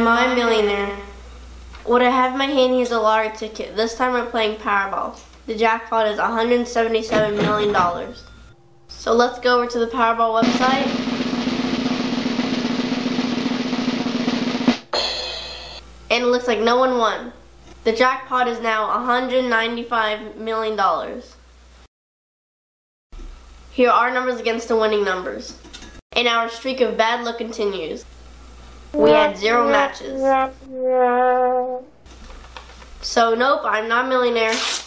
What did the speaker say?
Am I a millionaire? What I have in my hand here is a lottery ticket. This time we're playing Powerball. The jackpot is $177 million. So let's go over to the Powerball website. And it looks like no one won. The jackpot is now $195 million. Here are our numbers against the winning numbers. And our streak of bad luck continues. We had 0 matches. So nope, I'm not a millionaire.